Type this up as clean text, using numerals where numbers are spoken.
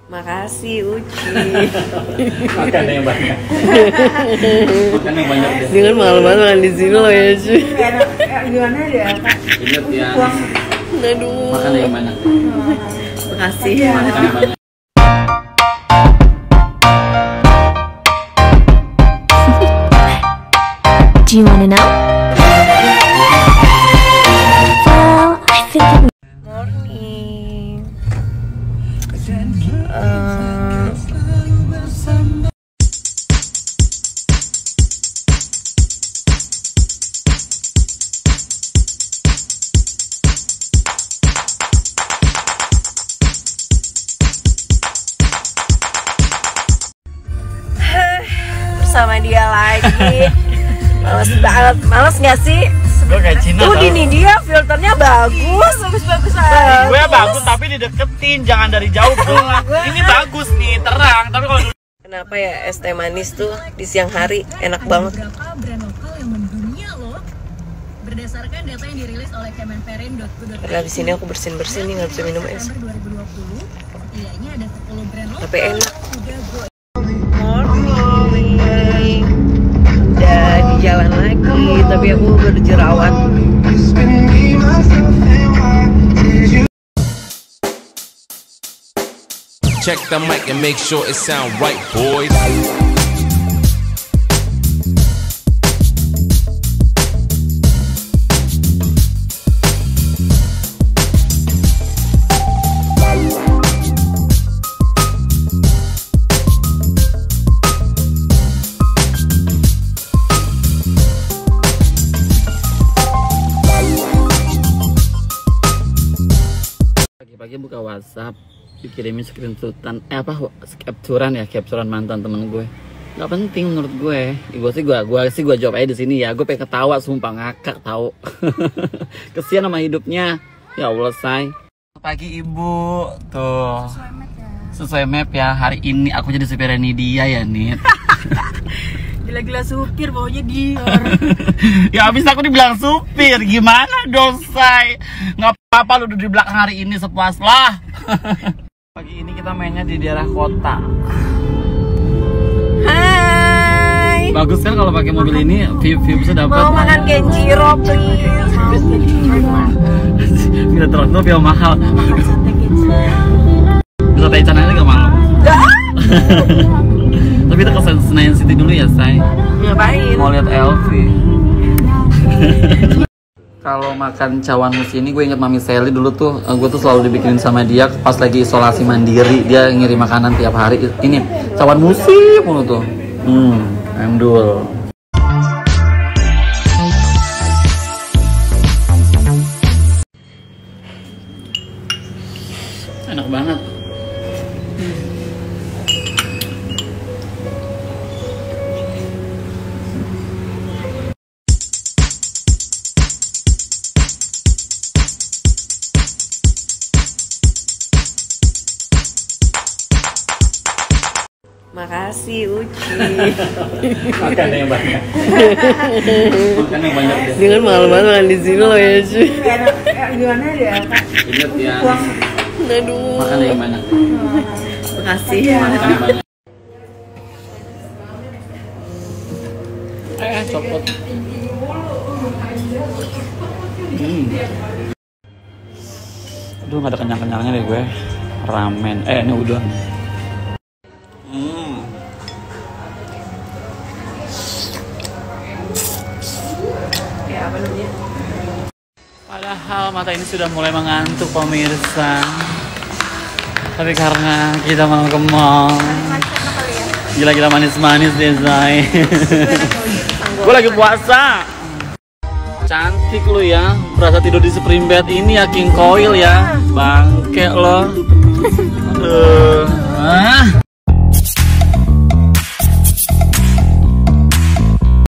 Makasih Uci. Makan yang banyak. Makan yang banyak deh. Dengan malam-malam makan di sini loh ya Uci. Gimana ya Kak? Ingat ya. Aduh. Makan yang banyak. Makasih. Makan yang banyak. Do you wanna know? Well, I think Morning. Bersama dia lagi. Males banget, males nggak sih? Gue kayak Cina. Tuh gini dia filternya bagus aja. Gue bagus tapi dideketin, jangan dari jauh bro. Ini bagus nih, terang. Tapi kalau Kenapa ya es teh manis tuh di siang hari enak banget? Beberapa brand lokal yang mendunia loh. Berdasarkan data yang dirilis oleh kemenperin.go.id. Karena di sini aku bersin nih nggak bisa minum es. September 2020, setidaknya ada 10 brand lokal. Tapi enak. Udah go. Morning. Udah di jalan lagi, tapi aku baru jerawat. Check the mic and make sure it sound right, boys. pagi-pagi buka WhatsApp, dikirimin screenshotan, capturean mantan temen gue. Nggak penting menurut gue. Gue jawab aja di sini ya. Gue pengen ketawa, sumpah ngakak tahu. Kesian sama hidupnya. Ya Allah, say. Pagi ibu, tuh. Sesuai map ya. Hari ini aku jadi supirnya dia ya, Nit. Gila-gila supir baunya dia. Ya abis aku dibilang supir, gimana dong, say? Nggak apa-apa lu di belakang hari ini, sepuas lah. Pagi ini kita mainnya di daerah kota. Hai. Bagus kan kalau pakai mobil ini, view bisa dapat. Mau makan Kenjiro please. Kita terus tuh view mahal. Bisa tanya aja nggak malu? Gak. Tapi kita ke Senayan City dulu ya, say. Ngapain? Mau lihat LV. Kalau makan cawan musi ini gue inget Mami Sally dulu tuh, gue tuh selalu dibikinin sama dia pas lagi isolasi mandiri. Dia ngirim makanan tiap hari. Ini cawan musi mulu tuh. Amdul. Enak banget. Makasih Uci. Makan yang banyak. Makan yang banyak deh. Dengan malam-malam makan di sini loh ya Uci. Gimana ya Kak? Ingat ya. Aduh. Makan yang banyak. Makasih. Makan yang banyak. Copot. Aduh, gak ada kenyang-kenyangnya deh gue. Ramen. Ini udon. Padahal mata ini sudah mulai mengantuk pemirsa. Tapi karena kita mau ke mall, gila-gila manis-manis deh, say. Gue lagi puasa. Cantik lu ya, berasa tidur di spring bed ini ya, King Coil ya. Bangke lo. Aduh.